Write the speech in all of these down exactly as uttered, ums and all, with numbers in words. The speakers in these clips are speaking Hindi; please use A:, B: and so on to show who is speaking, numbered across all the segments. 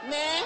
A: मैं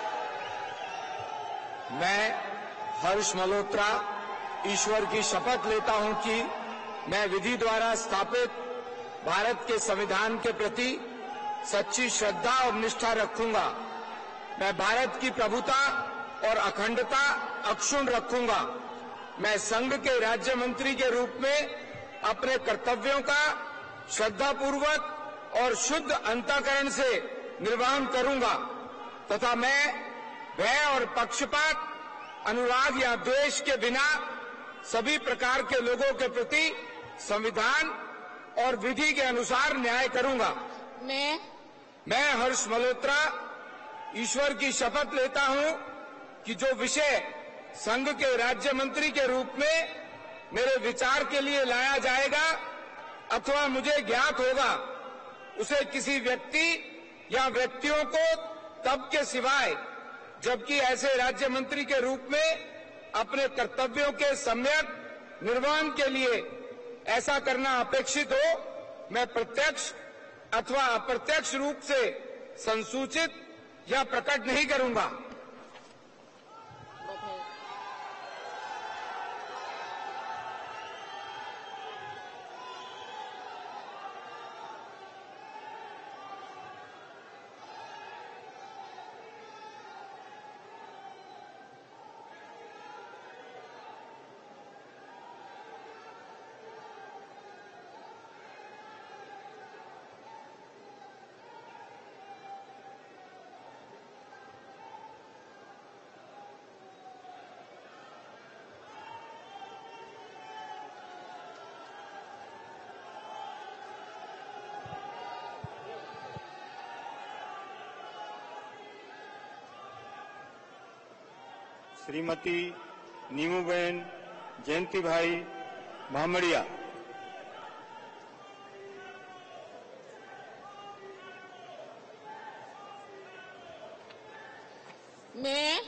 B: मैं हर्ष मल्होत्रा ईश्वर की शपथ लेता हूं कि मैं विधि द्वारा स्थापित भारत के संविधान के प्रति सच्ची श्रद्धा और निष्ठा रखूंगा। मैं भारत की प्रभुता और अखंडता अक्षुण्ण रखूंगा। मैं संघ के राज्य मंत्री के रूप में अपने कर्तव्यों का श्रद्धापूर्वक और शुद्ध अंतःकरण से निर्वहन करूंगा तथा मैं भय और पक्षपात, अनुराग या द्वेष के बिना सभी प्रकार के लोगों के प्रति संविधान और विधि के अनुसार न्याय करूंगा।
A: मैं
B: मैं हर्ष मल्होत्रा ईश्वर की शपथ लेता हूं कि जो विषय संघ के राज्य मंत्री के रूप में मेरे विचार के लिए लाया जाएगा अथवा मुझे ज्ञात होगा, उसे किसी व्यक्ति या व्यक्तियों को तब के सिवाय, जबकि ऐसे राज्य मंत्री के रूप में अपने कर्तव्यों के सम्यक निर्वहन के लिए ऐसा करना अपेक्षित हो, मैं प्रत्यक्ष अथवा अप्रत्यक्ष रूप से संसूचित या प्रकट नहीं करूंगा।
C: श्रीमती नीमूबेन जयंतीभाई भामड़िया।
A: मैं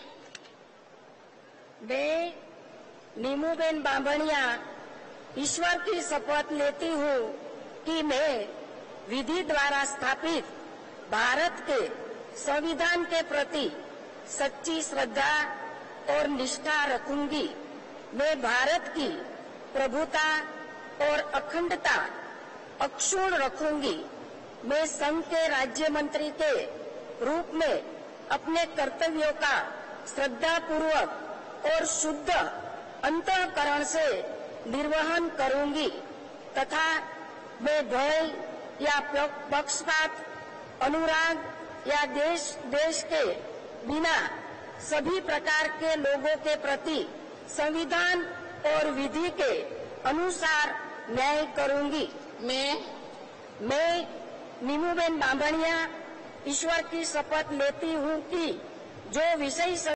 D: मैं नीमूबेन बांभणिया ईश्वर की शपथ लेती हूँ कि मैं विधि द्वारा स्थापित भारत के संविधान के प्रति सच्ची श्रद्धा और निष्ठा रखूंगी। मैं भारत की प्रभुता और अखंडता अक्षुण्ण रखूंगी। मैं संघ के राज्य मंत्री के रूप में अपने कर्तव्यों का श्रद्धापूर्वक और शुद्ध अंतःकरण से निर्वहन करूंगी तथा मैं भय या पक्षपात, अनुराग या देश देश के बिना सभी प्रकार के लोगों के प्रति संविधान और विधि के अनुसार न्याय करूंगी।
A: मैं
D: मैं नीमूबेन बांभणिया ईश्वर की शपथ लेती हूँ कि जो विषय